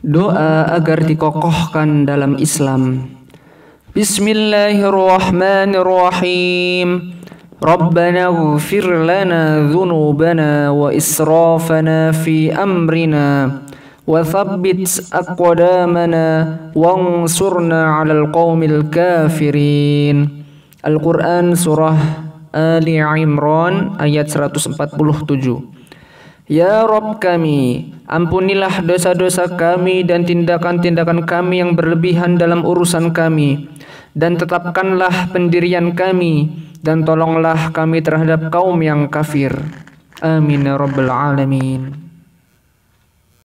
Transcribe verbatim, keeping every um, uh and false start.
Doa agar dikokohkan dalam Islam. Bismillahirrahmanirrahim. Rabbana ighfir lana dhunubana wa israfana fi amrina wa thabbit aqdamana wansurna 'alal qaumil kafirin. Al-Quran Surah Ali Imran ayat seratus empat puluh tujuh. Ya Rabb kami, ampunilah dosa-dosa kami dan tindakan-tindakan kami yang berlebihan dalam urusan kami, dan tetapkanlah pendirian kami, dan tolonglah kami terhadap kaum yang kafir. Amin ya Rabbal Alamin.